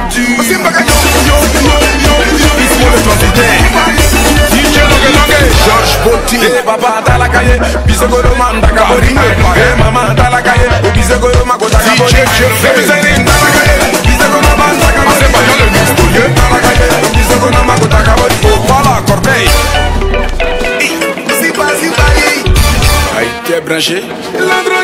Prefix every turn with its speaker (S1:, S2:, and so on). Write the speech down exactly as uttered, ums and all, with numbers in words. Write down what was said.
S1: du Simbaga yo yo yo yo yo Bismo le transitaire D J Longue Longue Georges Botti Eh papa dans la cahier Bisogolo manda kabori Eh maman dans la cahier Ou bisogolo makota kabori D J Femi dans la cahier Bisogolo manda kabori C'est pas yo le mystérieux dans la cahier Ou bisogolo makota kabori Oh voilà Corbeil Si pas si pas Aïe t'es branché L'endroit